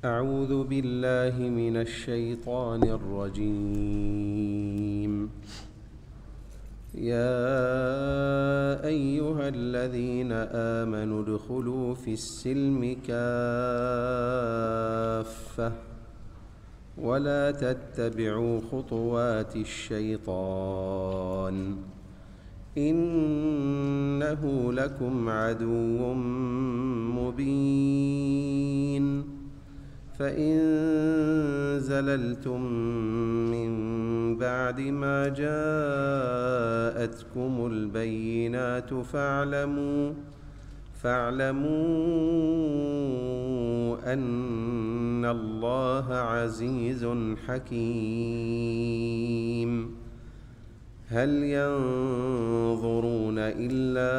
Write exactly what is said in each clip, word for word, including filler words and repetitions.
أعوذ بالله من الشيطان الرجيم. يا أيها الذين آمنوا ادخلوا في السلم كافة ولا تتبعوا خطوات الشيطان إنه لكم عدو مبين. فإن زللتم من بعد ما جاءتكم البينات فاعلموا فاعلموا أن الله عزيز حكيم. هل ينظرون إلا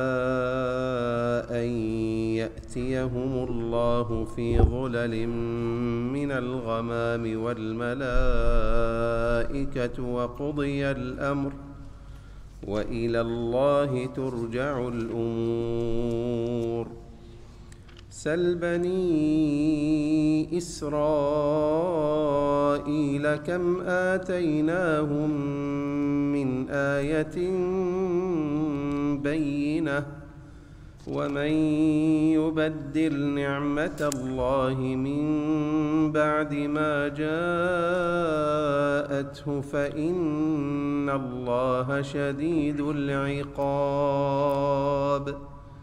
أن يأتيهم الله في ظلل من الغمام والملائكة وقضي الأمر وإلى الله ترجع الأمور. سل بني إسرائيل كم آتيناهم من آية بينة ومن يبدل نعمة الله من بعد ما جاءته فإن الله شديد العقاب.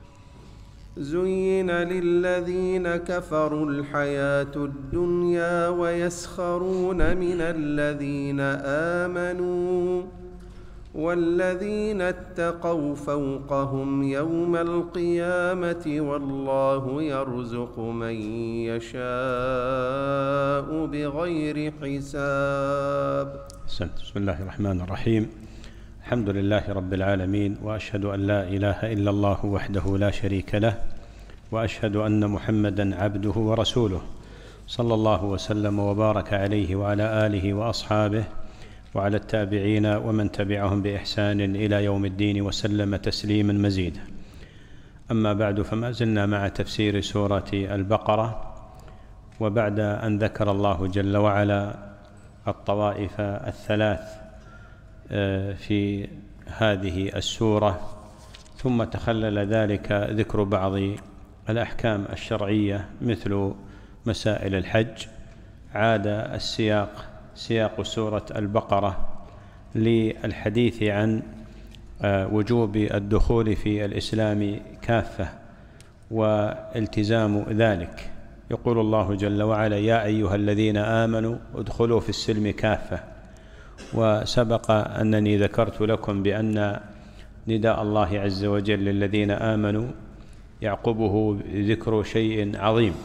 زين للذين كفروا الحياة الدنيا ويسخرون من الذين آمنوا والذين اتقوا فوقهم يوم القيامة والله يرزق من يشاء بغير حساب. بسم الله الرحمن الرحيم. الحمد لله رب العالمين، وأشهد أن لا إله إلا الله وحده لا شريك له، وأشهد أن محمدًا عبده ورسوله، صلى الله وسلم وبارك عليه وعلى آله وأصحابه وعلى التابعين ومن تبعهم بإحسان إلى يوم الدين وسلم تسليمًا مزيدا. أما بعد، فما زلنا مع تفسير سورة البقرة، وبعد أن ذكر الله جل وعلا الطوائف الثلاث في هذه السورة، ثم تخلل ذلك ذكر بعض الأحكام الشرعية مثل مسائل الحج، عاد السياق سياق سورة البقرة للحديث عن وجوب الدخول في الإسلام كافة والتزام ذلك. يقول الله جل وعلا: يا أيها الذين آمنوا ادخلوا في السلم كافة. وسبق أنني ذكرت لكم بأن نداء الله عز وجل للذين آمنوا يعقبه ذكر شيء عظيم،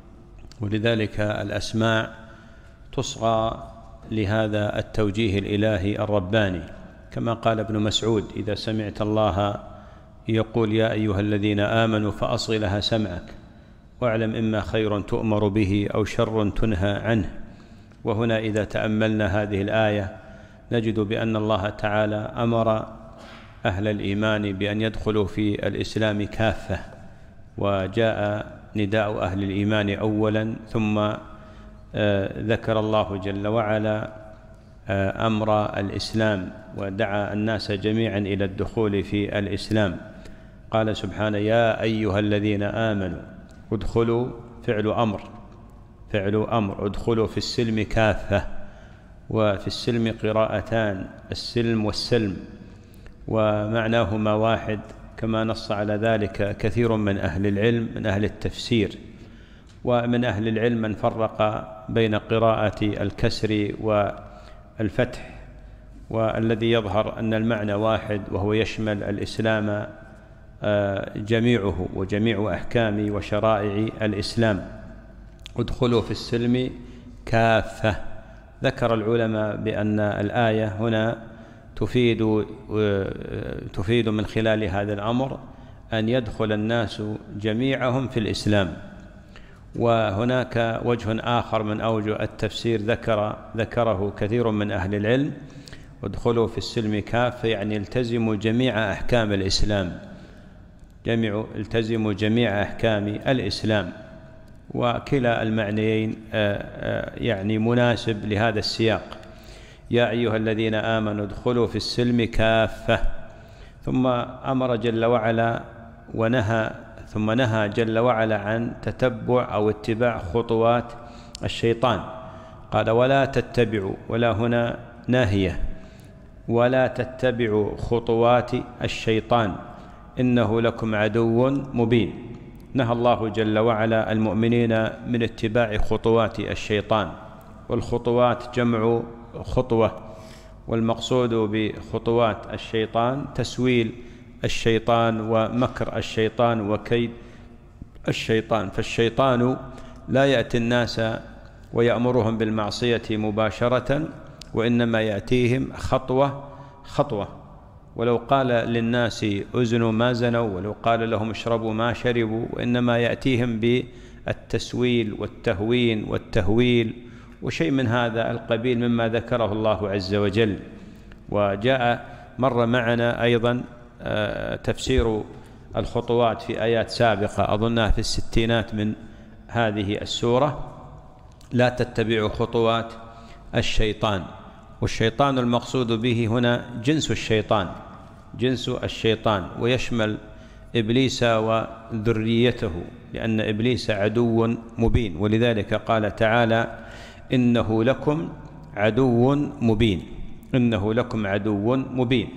ولذلك الأسماء تصغى لهذا التوجيه الإلهي الرباني، كما قال ابن مسعود: إذا سمعت الله يقول يا أيها الذين آمنوا فأصغ لها سمعك واعلم إما خير تؤمر به أو شر تنهى عنه. وهنا إذا تأملنا هذه الآية نجد بأن الله تعالى أمر أهل الإيمان بأن يدخلوا في الإسلام كافة، وجاء نداء أهل الإيمان أولا، ثم ذكر الله جل وعلا أمر الإسلام ودعا الناس جميعا إلى الدخول في الإسلام. قال سبحانه: يا أيها الذين آمنوا ادخلوا، فعل أمر فعل أمر ادخلوا في السلم كافة. وفي السلم قراءتان: السلم والسلم، ومعناهما واحد، كما نص على ذلك كثير من أهل العلم من أهل التفسير. ومن أهل العلم من فرق بين قراءة الكسر والفتح، والذي يظهر أن المعنى واحد، وهو يشمل الإسلام جميعه وجميع أحكام وشرائع الإسلام. ادخلوا في السلم كافة. ذكر العلماء بأن الآية هنا تفيد تفيد من خلال هذا الأمر أن يدخل الناس جميعهم في الإسلام. وهناك وجه آخر من أوجه التفسير ذكر ذكره كثير من أهل العلم: ادخلوا في السلم كافة، يعني التزموا جميع أحكام الإسلام، جميع التزموا جميع أحكام الإسلام. وكلا المعنيين يعني مناسب لهذا السياق. يا أيها الذين آمنوا ادخلوا في السلم كافة، ثم أمر جل وعلا ونهى ثم نهى جل وعلا عن تتبع أو اتباع خطوات الشيطان. قال ولا تتبعوا، ولا هنا ناهية، ولا تتبعوا خطوات الشيطان إنه لكم عدو مبين. نهى الله جل وعلا المؤمنين من اتباع خطوات الشيطان، والخطوات جمع خطوة، والمقصود بخطوات الشيطان تسويل الشيطان ومكر الشيطان وكيد الشيطان. فالشيطان لا يأتي الناس ويأمرهم بالمعصية مباشرة، وإنما يأتيهم خطوة خطوة. ولو قال للناس أزنوا ما زنوا، ولو قال لهم اشربوا ما شربوا، وإنما يأتيهم بالتسويل والتهوين والتهويل وشيء من هذا القبيل مما ذكره الله عز وجل. وجاء مر معنا أيضا تفسير الخطوات في آيات سابقة أظنها في الستينات من هذه السورة. لا تتبعوا خطوات الشيطان، والشيطان المقصود به هنا جنس الشيطان، جنس الشيطان، ويشمل إبليس وذريته، لأن إبليس عدو مبين. ولذلك قال تعالى إنه لكم عدو مبين، إنه لكم عدو مبين.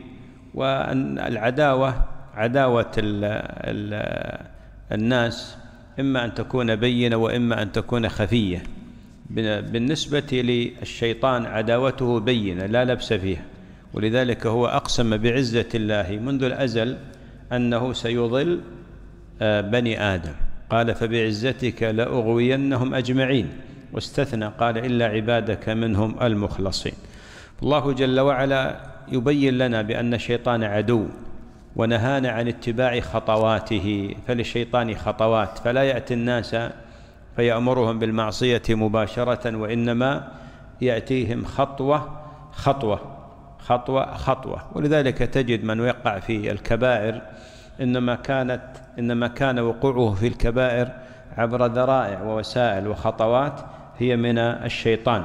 والعداوة عداوة ال ال الناس إما أن تكون بينة وإما أن تكون خفية. بالنسبة للشيطان عداوته بينة لا لبس فيها، ولذلك هو أقسم بعزة الله منذ الأزل أنه سيضل بني آدم، قال فبعزتك لأغوينهم أجمعين، واستثنى قال إلا عبادك منهم المخلصين. الله جل وعلا يبين لنا بأن الشيطان عدو، ونهانا عن اتباع خطواته، فللشيطان خطوات، فلا يأتي الناس فيأمرهم بالمعصية مباشرة، وإنما يأتيهم خطوة خطوة خطوة خطوة. ولذلك تجد من يقع في الكبائر إنما كانت إنما كان وقوعه في الكبائر عبر ذرائع ووسائل وخطوات هي من الشيطان.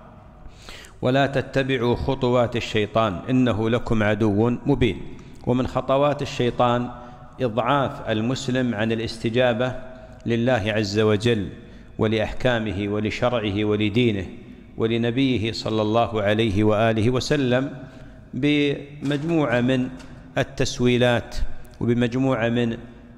ولا تتبعوا خطوات الشيطان إنه لكم عدو مبين. ومن خطوات الشيطان إضعاف المسلم عن الاستجابة لله عز وجل ولأحكامه ولشرعه ولدينه ولنبيه صلى الله عليه وآله وسلم بمجموعة من التسويلات وبمجموعة من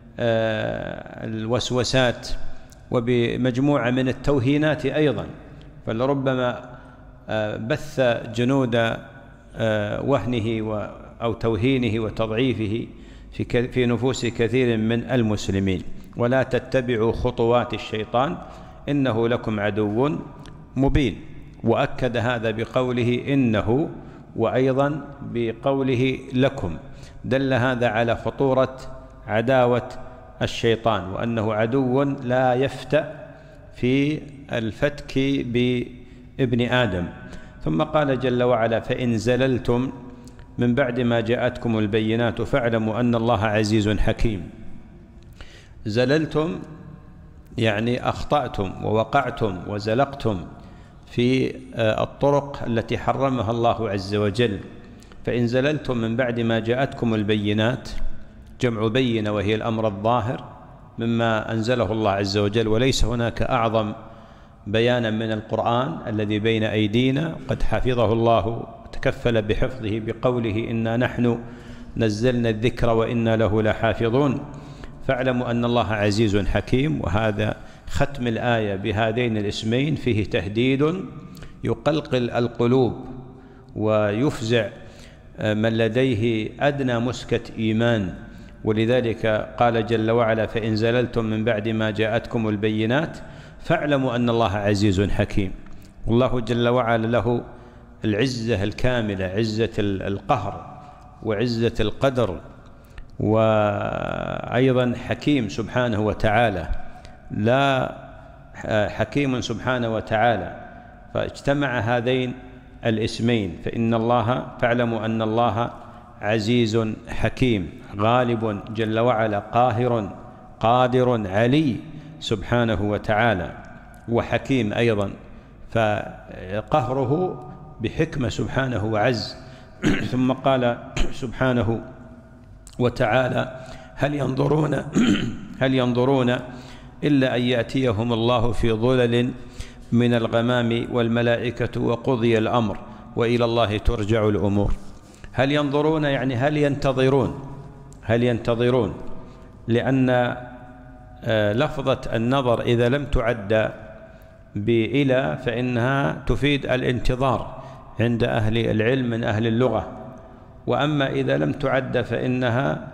الوسوسات وبمجموعة من التوهينات أيضا. فلربما بث جنود وهنه أو توهينه وتضعيفه في نفوس كثير من المسلمين. ولا تتبعوا خطوات الشيطان إنه لكم عدو مبين. وأكد هذا بقوله إنه، وأيضا بقوله لكم، دل هذا على خطورة عداوة الشيطان، وأنه عدو لا يفتأ في الفتك بابن آدم. ثم قال جل وعلا فإن زللتم من بعد ما جاءتكم البينات فاعلموا أن الله عزيز حكيم. زللتم يعني أخطأتم ووقعتم وزلقتم في الطرق التي حرمها الله عز وجل. فإن زللتم من بعد ما جاءتكم البينات، جمع بينة وهي الأمر الظاهر مما أنزله الله عز وجل، وليس هناك أعظم بيانا من القرآن الذي بين أيدينا، قد حفظه الله تكفل بحفظه بقوله إنا نحن نزلنا الذكر وإنا له لحافظون. فاعلموا أن الله عزيز حكيم. وهذا ختم الآية بهذين الاسمين فيه تهديد يقلقل القلوب ويفزع من لديه أدنى مسكة إيمان. ولذلك قال جل وعلا فإن زللتم من بعد ما جاءتكم البينات فاعلموا أن الله عزيز حكيم. والله جل وعلا له العزة الكاملة، عزة القهر وعزة القدر، وأيضا حكيم سبحانه وتعالى، لا حكيم سبحانه وتعالى. فاجتمع هذين الاسمين، فإن الله فاعلموا أن الله عزيز حكيم، غالب جل وعلا، قاهر قادر علي، سبحانه وتعالى، وحكيم أيضا، فقهره بحكمة سبحانه وعز. ثم قال سبحانه وتعالى: هل ينظرون هل ينظرون إلا أن يأتيهم الله في ظلل من الغمام والملائكة وقضي الأمر وإلى الله ترجع الأمور. هل ينظرون يعني هل ينتظرون هل ينتظرون لأن لفظة النظر إذا لم تعد بإلى فإنها تفيد الانتظار عند أهل العلم من أهل اللغة، وأما إذا لم تعد فإنها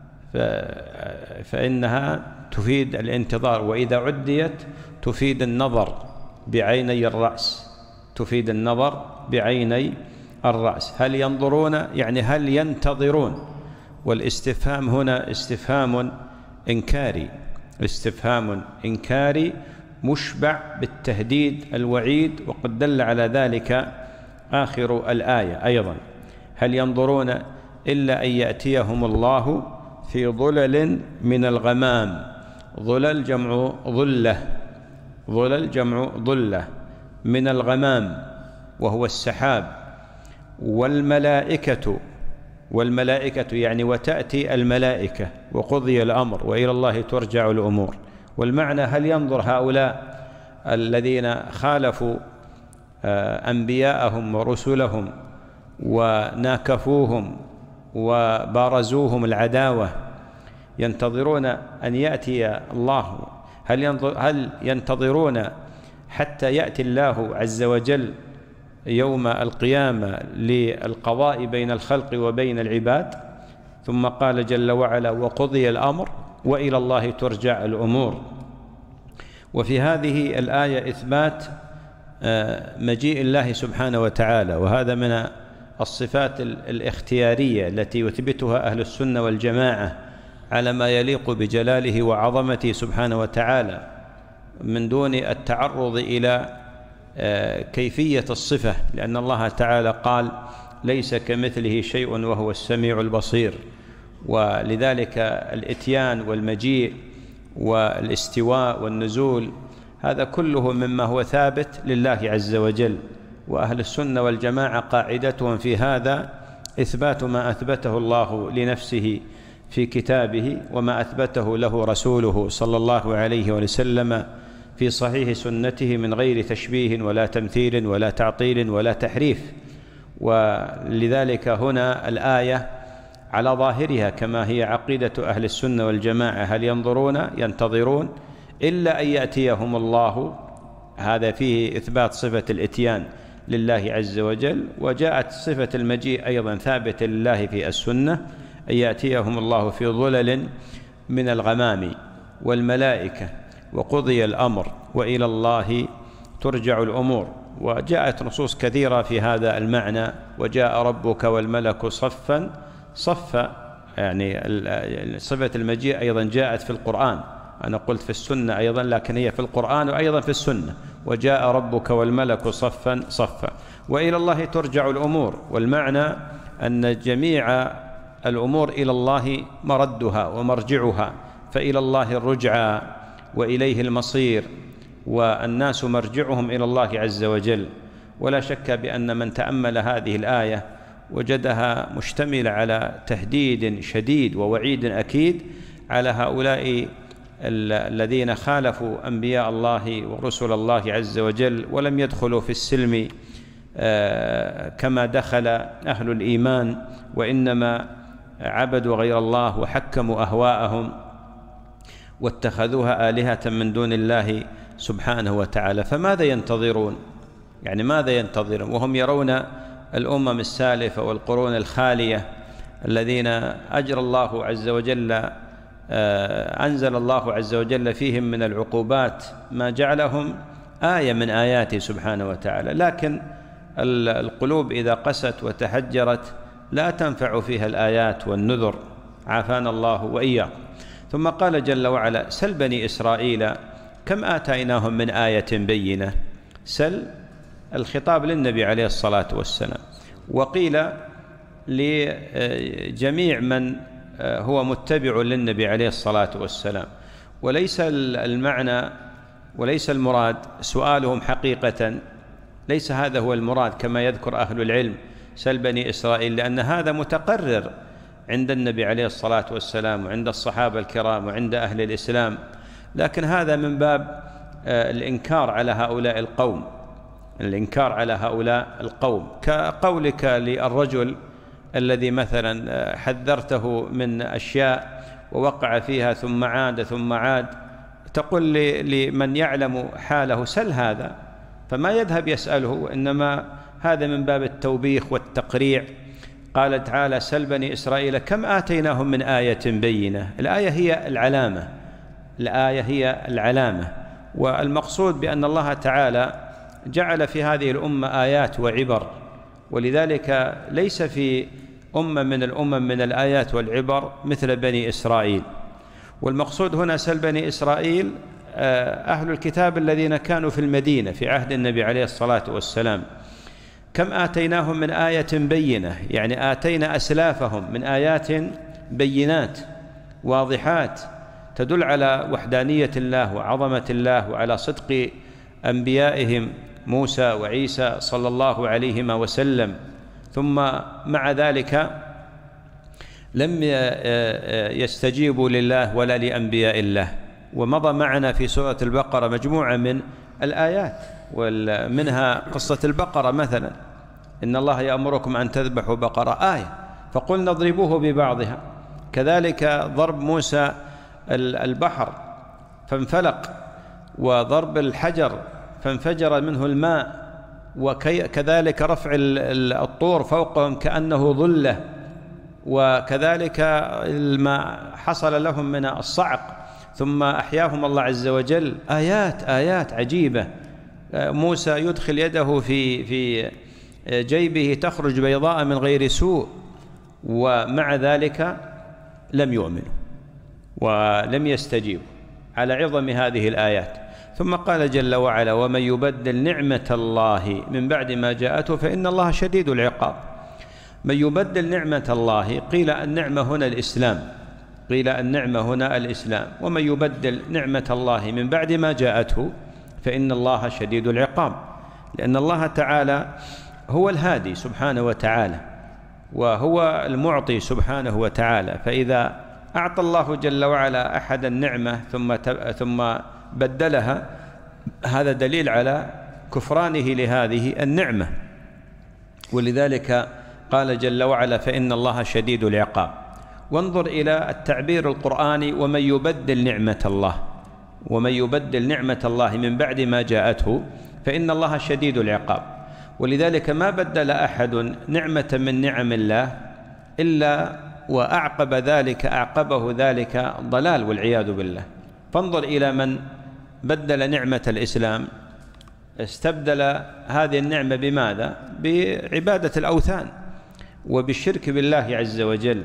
فإنها تفيد الانتظار، وإذا عديت تفيد النظر بعيني الرأس تفيد النظر بعيني الرأس. هل ينظرون يعني هل ينتظرون، والاستفهام هنا استفهام إنكاري استفهام إنكاري مشبع بالتهديد الوعيد، وقد دل على ذلك آخر الآية أيضا: هل ينظرون إلا أن يأتيهم الله في ظلل من الغمام. ظلل جمع ظلة ظلل جمع ظلة من الغمام وهو السحاب. والملائكة والملائكة يعني وتأتي الملائكة وقضي الأمر وإلى الله ترجع الأمور. والمعنى هل ينظر هؤلاء الذين خالفوا أنبياءهم ورسلهم وناكفوهم وبارزوهم العداوة، ينتظرون أن يأتي الله؟ هل ينظر هل ينتظرون حتى يأتي الله عز وجل يوم القيامة للقضاء بين الخلق وبين العباد؟ ثم قال جل وعلا: وقضي الأمر وإلى الله ترجع الأمور. وفي هذه الآية إثبات مجيء الله سبحانه وتعالى، وهذا من الصفات الاختيارية التي يثبتها أهل السنة والجماعة على ما يليق بجلاله وعظمته سبحانه وتعالى، من دون التعرض إلى كيفية الصفة، لأن الله تعالى قال: ليس كمثله شيء وهو السميع البصير. ولذلك الإتيان والمجيء والاستواء والنزول هذا كله مما هو ثابت لله عز وجل. وأهل السنة والجماعة قاعدتهم في هذا إثبات ما أثبته الله لنفسه في كتابه، وما أثبته له رسوله صلى الله عليه وسلم في صحيح سنته، من غير تشبيه ولا تمثيل ولا تعطيل ولا تحريف. ولذلك هنا الآية على ظاهرها كما هي عقيدة أهل السنة والجماعة: هل ينظرون ينتظرون إلا أن يأتيهم الله. هذا فيه إثبات صفة الإتيان لله عز وجل. وجاءت صفة المجيء أيضا ثابتة لله في السنة: أن يأتيهم الله في ظلل من الغمام والملائكة وقضي الأمر وإلى الله ترجع الأمور. وجاءت نصوص كثيرة في هذا المعنى: وجاء ربك والملك صفا صفا، يعني صفة المجيء أيضا جاءت في القرآن. أنا قلت في السنة أيضا، لكن هي في القرآن وأيضا في السنة: وجاء ربك والملك صفا صفا وإلى الله ترجع الأمور. والمعنى أن جميع الأمور إلى الله مردها ومرجعها، فإلى الله الرجعى وإليه المصير، والناس مرجعهم إلى الله عز وجل. ولا شك بأن من تأمل هذه الآية وجدها مشتملة على تهديد شديد ووعيد أكيد على هؤلاء الذين خالفوا أنبياء الله ورسل الله عز وجل، ولم يدخلوا في السلم كما دخل أهل الإيمان، وإنما عبدوا غير الله وحكموا أهواءهم واتخذوها آلهة من دون الله سبحانه وتعالى. فماذا ينتظرون؟ يعني ماذا ينتظرون وهم يرون الأمم السالفة والقرون الخالية الذين أجرى الله عز وجل أنزل الله عز وجل فيهم من العقوبات ما جعلهم آية من آياته سبحانه وتعالى، لكن القلوب إذا قست وتحجرت لا تنفع فيها الآيات والنذر، عافانا الله وإياكم. ثم قال جل وعلا: سل بني إسرائيل كم آتيناهم من آية بينة. سل الخطاب للنبي عليه الصلاة والسلام، وقيل لجميع من هو متبع للنبي عليه الصلاة والسلام. وليس المعنى وليس المراد سؤالهم حقيقة، ليس هذا هو المراد كما يذكر أهل العلم سل بني إسرائيل، لأن هذا متقرر عند النبي عليه الصلاة والسلام وعند الصحابة الكرام وعند أهل الإسلام، لكن هذا من باب الإنكار على هؤلاء القوم، الإنكار على هؤلاء القوم، كقولك للرجل الذي مثلا حذرته من أشياء ووقع فيها ثم عاد ثم عاد، تقول لمن يعلم حاله سل هذا، فما يذهب يسأله، إنما هذا من باب التوبيخ والتقريع. قال تعالى سل بني إسرائيل كم آتيناهم من آية بينة. الآية هي العلامة، الآية هي العلامة، والمقصود بأن الله تعالى جعل في هذه الأمة آيات وعبر، ولذلك ليس في أمة من الأمم من الآيات والعبر مثل بني إسرائيل. والمقصود هنا سل بني إسرائيل أهل الكتاب الذين كانوا في المدينة في عهد النبي عليه الصلاة والسلام، كم آتيناهم من آية بينة، يعني آتينا أسلافهم من آيات بينات واضحات تدل على وحدانية الله وعظمة الله وعلى صدق أنبيائهم موسى وعيسى صلى الله عليهما وسلم. ثم مع ذلك لم يستجيبوا لله ولا لأنبياء الله. ومضى معنا في سورة البقرة مجموعة من الآيات، ومنها قصة البقرة مثلا، إن الله يأمركم أن تذبحوا بقرة، آية فقلنا اضربوه ببعضها. كذلك ضرب موسى البحر فانفلق، وضرب الحجر فانفجر منه الماء، وكذلك رفع الطور فوقهم كأنه ظلة، وكذلك ما حصل لهم من الصعق ثم أحياهم الله عز وجل. آيات آيات عجيبة. موسى يدخل يده في في جيبه تخرج بيضاء من غير سوء، ومع ذلك لم يؤمنوا ولم يستجيبوا على عظم هذه الآيات. ثم قال جل وعلا ومن يبدل نعمة الله من بعد ما جاءته فإن الله شديد العقاب. من يبدل نعمة الله، قيل النعمة هنا الإسلام، قيل النعمة هنا الإسلام. ومن يبدل نعمة الله من بعد ما جاءته فإن الله شديد العقاب، لأن الله تعالى هو الهادي سبحانه وتعالى، وهو المعطي سبحانه وتعالى. فإذا أعطى الله جل وعلا أحد النعمة ثم ثم بدلها، هذا دليل على كفرانه لهذه النعمة. ولذلك قال جل وعلا فإن الله شديد العقاب. وانظر إلى التعبير القرآني ومن يبدل نعمة الله، ومن يبدل نعمة الله من بعد ما جاءته فإن الله شديد العقاب. ولذلك ما بدل أحد نعمة من نعم الله إلا وأعقب ذلك أعقبه ذلك ضلال والعياذ بالله. فانظر إلى من بدل نعمة الإسلام، استبدل هذه النعمة بماذا؟ بعبادة الأوثان وبالشرك بالله عز وجل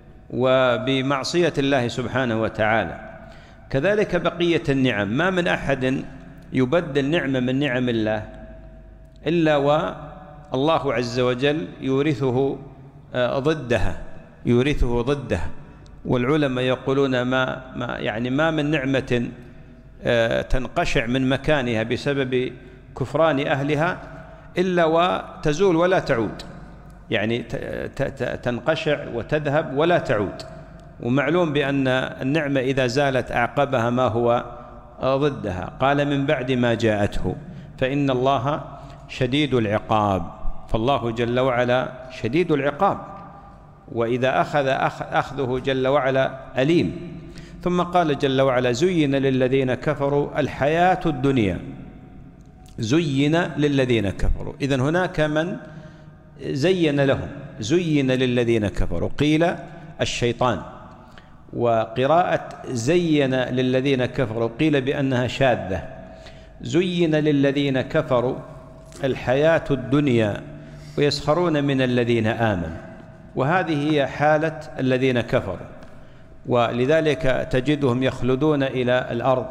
وبمعصية الله سبحانه وتعالى. كذلك بقية النعم، ما من أحد يبدل نعمة من نعم الله إلا والله عز وجل يورثه ضدها، يورثه ضدها. والعلماء يقولون ما, ما يعني ما من نعمة تنقشع من مكانها بسبب كفران أهلها إلا وتزول ولا تعود، يعني تنقشع وتذهب ولا تعود. ومعلوم بأن النعمة إذا زالت أعقبها ما هو ضدها. قال من بعد ما جاءته فإن الله شديد العقاب، فالله جل وعلا شديد العقاب، وإذا أخذ أخذه جل وعلا أليم. ثم قال جل وعلا زين للذين كفروا الحياة الدنيا، زين للذين كفروا. إذن هناك من زين لهم، زين للذين كفروا، قيل الشيطان. وقراءة زين للذين كفروا قيل بأنها شاذة. زين للذين كفروا الحياة الدنيا ويسخرون من الذين آمنوا، وهذه هي حالة الذين كفروا. ولذلك تجدهم يخلدون إلى الأرض،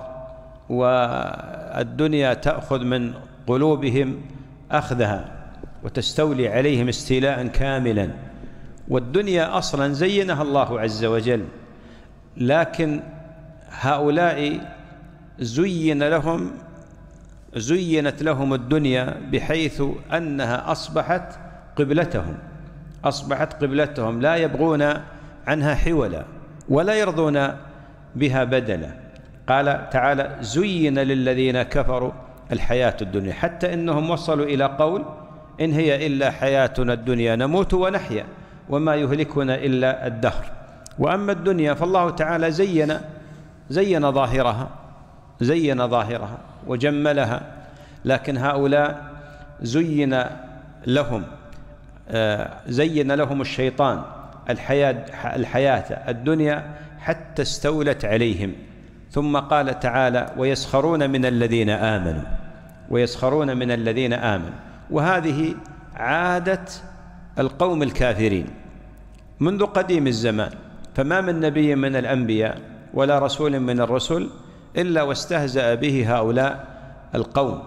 والدنيا تأخذ من قلوبهم أخذها وتستولي عليهم استيلاء كاملا. والدنيا أصلا زينها الله عز وجل، لكن هؤلاء زين لهم زينت لهم الدنيا بحيث أنها أصبحت قبلتهم أصبحت قبلتهم لا يبغون عنها حولا ولا يرضون بها بدلا. قال تعالى: زين للذين كفروا الحياة الدنيا، حتى إنهم وصلوا إلى قول: إن هي إلا حياتنا الدنيا نموت ونحيا وما يهلكنا إلا الدهر. وأما الدنيا فالله تعالى زين زين ظاهرها زين ظاهرها وجملها، لكن هؤلاء زين لهم زين لهم الشيطان الحياة الحياة الدنيا حتى استولت عليهم. ثم قال تعالى: ويسخرون من الذين آمنوا ويسخرون من الذين آمنوا. وهذه عادة القوم الكافرين منذ قديم الزمان، فما من نبي من الأنبياء ولا رسول من الرسل إلا واستهزأ به هؤلاء القوم.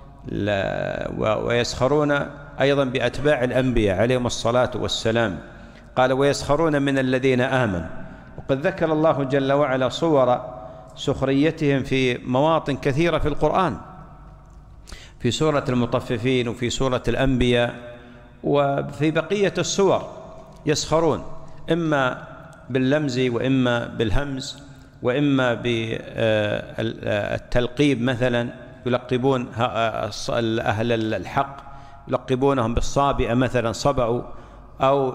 ويسخرون أيضا بأتباع الأنبياء عليهم الصلاة والسلام. قال: ويسخرون من الذين آمنوا. وقد ذكر الله جل وعلا صور سخريتهم في مواطن كثيرة في القرآن، في سورة المطففين وفي سورة الأنبياء وفي بقية السور. يسخرون إما باللمز وإما بالهمز وإما بالتلقيب، مثلا يلقبون أهل الحق يلقبونهم بالصابئة مثلا صبعوا، أو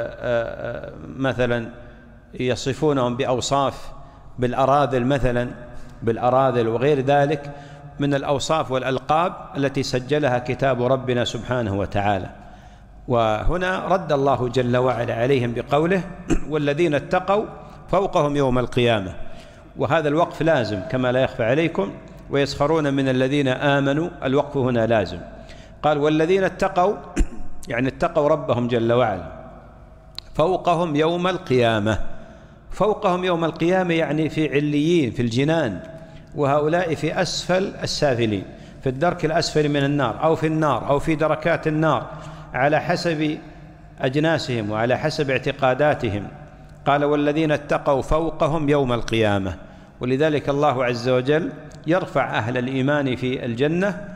مثلا يصفونهم بأوصاف بالأراذل مثلا بالأراذل وغير ذلك من الأوصاف والألقاب التي سجلها كتاب ربنا سبحانه وتعالى. وهنا رد الله جل وعلا عليهم بقوله: والذين اتقوا فوقهم يوم القيامة. وهذا الوقف لازم كما لا يخفى عليكم. ويسخرون من الذين آمنوا، الوقف هنا لازم. قال: والذين اتقوا يعني اتقوا ربهم جل وعلا فوقهم يوم القيامة. فوقهم يوم القيامة يعني في عليين في الجنان، وهؤلاء في أسفل السافلين، في الدرك الأسفل من النار أو في النار أو في دركات النار على حسب أجناسهم وعلى حسب اعتقاداتهم. قال: والذين اتقوا فوقهم يوم القيامة. ولذلك الله عز وجل يرفع أهل الإيمان في الجنة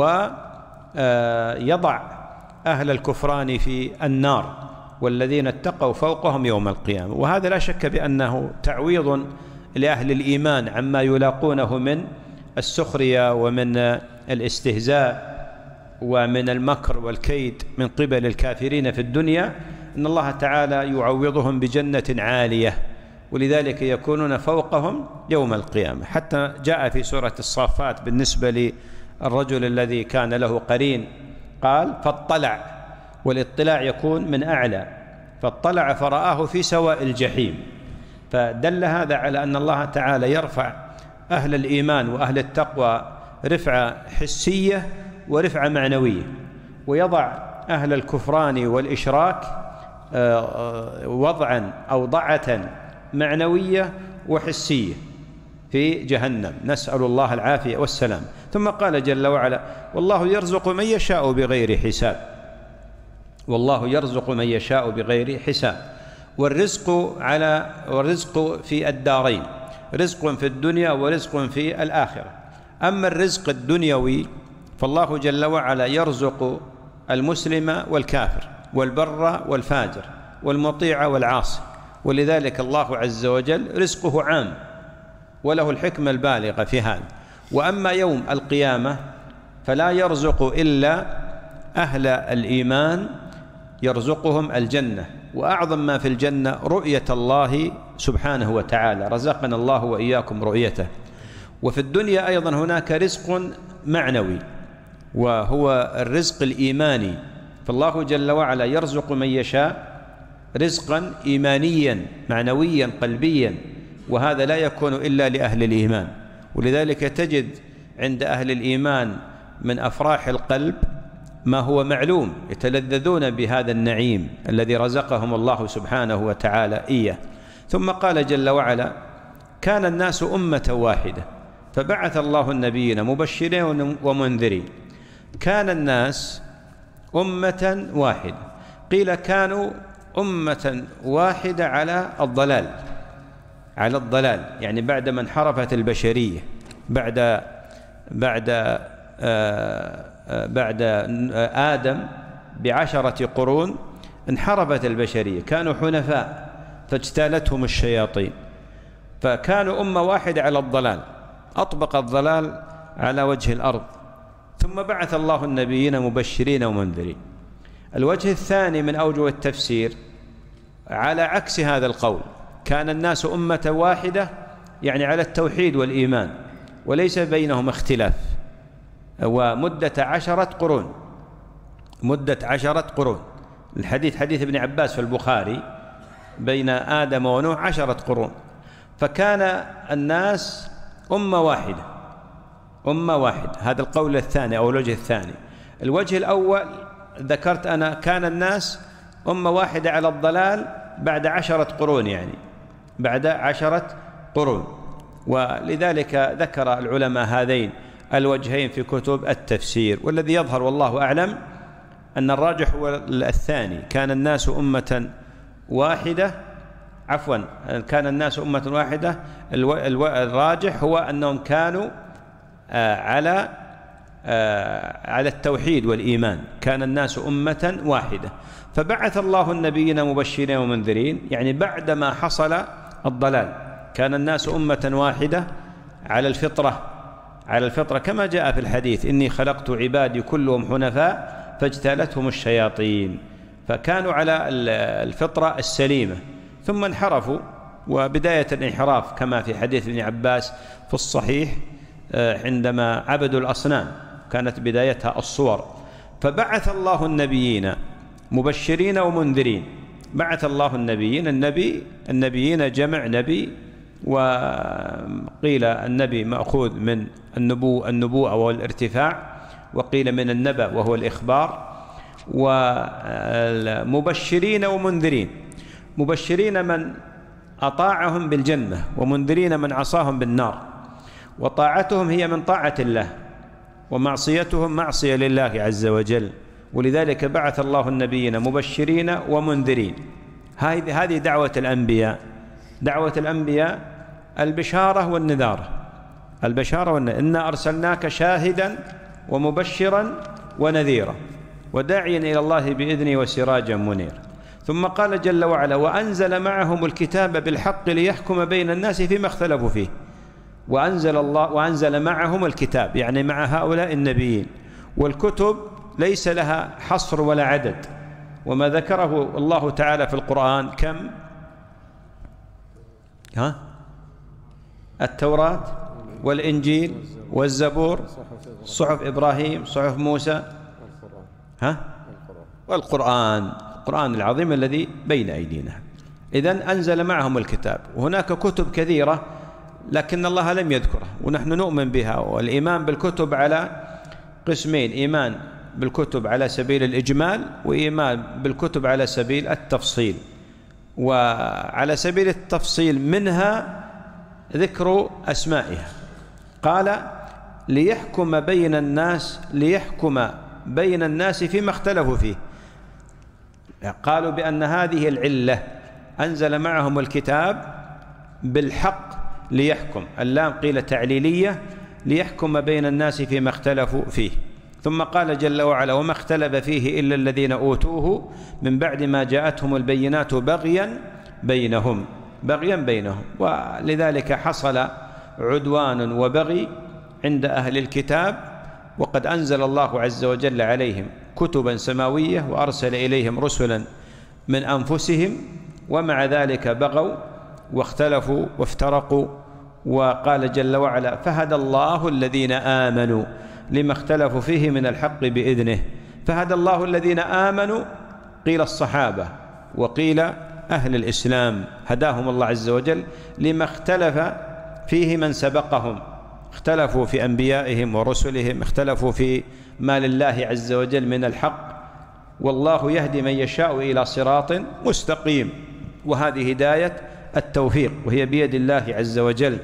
ويضع أهل الكفران في النار. والذين اتقوا فوقهم يوم القيامة. وهذا لا شك بأنه تعويض لأهل الإيمان عما يلاقونه من السخرية ومن الاستهزاء ومن المكر والكيد من قبل الكافرين في الدنيا. إن الله تعالى يعوضهم بجنة عالية، ولذلك يكونون فوقهم يوم القيامة. حتى جاء في سورة الصافات بالنسبة للرجل الذي كان له قرين، قال: فاطلع، والاطلاع يكون من أعلى، فاطلع فرآه في سواء الجحيم. فدل هذا على أن الله تعالى يرفع أهل الإيمان وأهل التقوى رفعة حسية ورفعة معنوية، ويضع أهل الكفران والإشراك وضعا أو ضعة معنوية وحسية في جهنم، نسأل الله العافية والسلام. ثم قال جل وعلا: والله يرزق من يشاء بغير حساب. والله يرزق من يشاء بغير حساب. والرزق على والرزق في الدارين، رزق في الدنيا ورزق في الآخرة. أما الرزق الدنيوي فالله جل وعلا يرزق المسلم والكافر والبر والفاجر والمطيع والعاصي، ولذلك الله عز وجل رزقه عام وله الحكمة البالغة في هذا. وأما يوم القيامة فلا يرزق إلا أهل الإيمان، يرزقهم الجنة، وأعظم ما في الجنة رؤية الله سبحانه وتعالى، رزقنا الله وإياكم رؤيته. وفي الدنيا أيضا هناك رزق معنوي وهو الرزق الإيماني، فالله جل وعلا يرزق من يشاء رزقا إيمانيا معنويا قلبيا، وهذا لا يكون إلا لأهل الإيمان. ولذلك تجد عند أهل الإيمان من أفراح القلب ما هو معلوم، يتلذذون بهذا النعيم الذي رزقهم الله سبحانه وتعالى إياه. ثم قال جل وعلا: كان الناس أمة واحدة فبعث الله النبيين مبشرين ومنذرين. كان الناس أمة واحدة، قيل كانوا أمة واحدة على الضلال على الضلال، يعني بعدما انحرفت البشرية بعد بعد آه بعد آدم بعشرة قرون انحرفت البشرية، كانوا حنفاء فاجتالتهم الشياطين، فكانوا أمة واحدة على الضلال، أطبق الضلال على وجه الأرض، ثم بعث الله النبيين مبشرين ومنذرين. الوجه الثاني من أوجه التفسير على عكس هذا القول، كان الناس أمة واحدة يعني على التوحيد والإيمان وليس بينهم اختلاف، ومدة عشرة قرون مدة عشرة قرون الحديث حديث ابن عباس في البخاري بين آدم ونوح عشرة قرون، فكان الناس أمة واحدة أمة واحدة. هذا القول الثاني أو الوجه الثاني. الوجه الأول ذكرت أنا كان الناس أمة واحدة على الضلال بعد عشرة قرون، يعني بعد عشرة قرون، ولذلك ذكر العلماء هذين الوجهين في كتب التفسير، والذي يظهر والله أعلم أن الراجح هو الثاني، كان الناس أمة واحدة عفوا كان الناس أمة واحدة. الراجح هو أنهم كانوا على على التوحيد والإيمان، كان الناس أمة واحدة، فبعث الله النبيين مبشرين ومنذرين، يعني بعدما حصل الضلال كان الناس أمة واحدة على الفطرة على الفطرة كما جاء في الحديث: إني خلقت عبادي كلهم حنفاء فاجتالتهم الشياطين، فكانوا على الفطرة السليمة، ثم انحرفوا، وبداية الانحراف كما في حديث ابن عباس في الصحيح عندما عبدوا الأصنام كانت بدايتها الصور. فبعث الله النبيين مبشرين ومنذرين. بعث الله النبيين، النبي النبيين جمع نبي، وقيل النبي مأخوذ من النبو النبوءة والارتفاع، وقيل من النبأ وهو الإخبار. ومبشرين ومنذرين، مبشرين من أطاعهم بالجنة، ومنذرين من عصاهم بالنار، وطاعتهم هي من طاعة الله، ومعصيتهم معصية لله عز وجل، ولذلك بعث الله النبيين مبشرين ومنذرين. هذه دعوة الأنبياء. دعوة الأنبياء البشارة والنذارة، البشارة والنذارة. إنا أرسلناك شاهدا ومبشرا ونذيرا وداعيا إلى الله بإذنه وسراجا منيرا. ثم قال جل وعلا: وأنزل معهم الكتاب بالحق ليحكم بين الناس فيما اختلفوا فيه. وأنزل الله وأنزل معهم الكتاب، يعني مع هؤلاء النبيين، والكتب ليس لها حصر ولا عدد، وما ذكره الله تعالى في القرآن كم؟ ها؟ التوراة والإنجيل والزبور، صحف إبراهيم، صحف موسى، ها؟ والقرآن، القرآن العظيم الذي بين أيدينا. إذن أنزل معهم الكتاب، وهناك كتب كثيرة لكن الله لم يذكرها، ونحن نؤمن بها. والإيمان بالكتب على قسمين: إيمان بالكتب على سبيل الإجمال، وإيمان بالكتب على سبيل التفصيل. وعلى سبيل التفصيل منها ذكر أسمائها. قال: ليحكم بين الناس ليحكم بين الناس فيما اختلفوا فيه. قالوا بأن هذه العلة أنزل معهم الكتاب بالحق ليحكم، اللام قيل تعليلية، ليحكم بين الناس فيما اختلفوا فيه. ثم قال جل وعلا: وما اختلف فيه إلا الذين أوتوه من بعد ما جاءتهم البينات بغيا بينهم بغيا بينهم ولذلك حصل عدوان وبغي عند أهل الكتاب، وقد أنزل الله عز وجل عليهم كتبا سماوية وأرسل إليهم رسلا من أنفسهم، ومع ذلك بغوا واختلفوا وافترقوا. وقال جل وعلا: فهدى الله الذين آمنوا لما اختلفوا فيه من الحق بإذنه. فهدى الله الذين آمنوا، قيل الصحابة وقيل أهل الإسلام، هداهم الله عز وجل لما اختلف فيه من سبقهم، اختلفوا في أنبيائهم ورسلهم، اختلفوا في ما لله عز وجل من الحق، والله يهدي من يشاء إلى صراط مستقيم. وهذه هداية التوفيق، وهي بيد الله عز وجل.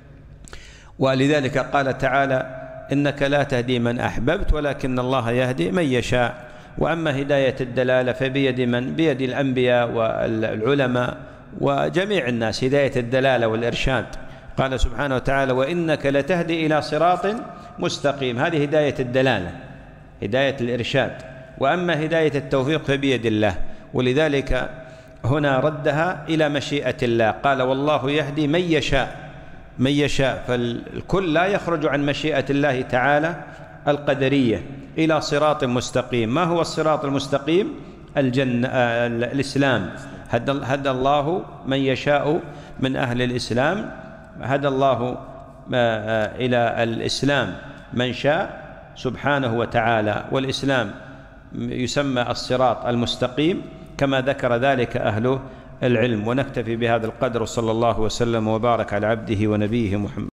ولذلك قال تعالى: إنك لا تهدي من أحببت ولكن الله يهدي من يشاء. وأما هداية الدلالة فبيد من؟ بيد الأنبياء والعلماء وجميع الناس هداية الدلالة والإرشاد. قال سبحانه وتعالى: وإنك لتهدي إلى صراط مستقيم. هذه هداية الدلالة، هداية الإرشاد. وأما هداية التوفيق فبيد الله، ولذلك هنا ردها إلى مشيئة الله. قال: والله يهدي من يشاء، من يشاء. فالكل لا يخرج عن مشيئة الله تعالى القدرية إلى صراط مستقيم. ما هو الصراط المستقيم؟ الجنة، الإسلام. هدى, هدى الله من يشاء من أهل الإسلام، هدى الله إلى الإسلام من شاء سبحانه وتعالى. والإسلام يسمى الصراط المستقيم كما ذكر ذلك أهل العلم. ونكتفي بهذا القدر، وصلى الله وسلم وبارك على عبده ونبيه محمد.